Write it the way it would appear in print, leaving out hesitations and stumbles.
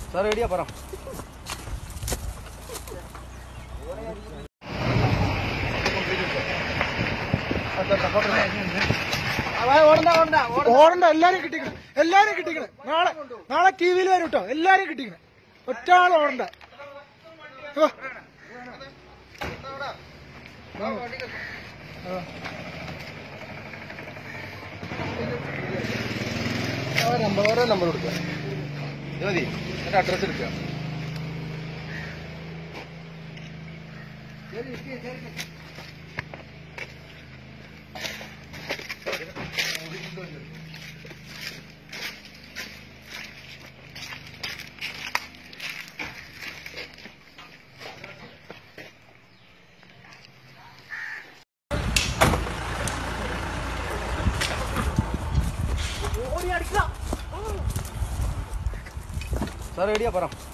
Sir എവിടെയാ പറ. ഓടണ്ട, എല്ലാരും കിട്ടിക്കണേ, എല്ലാരും കിട്ടിക്കണേ. നാളെ ടി വിയിൽ വരും കേട്ടോ, എല്ലാരും കിട്ടിക്കണേ. ഒറ്റാൾ ഓടണ്ട. ഓരോ നമ്പർ കൊടുക്കുക. ഇത് മതി. എന്റെ അഡ്രസ് എടുക്കുക. സാർ എവിടെയാ പറ.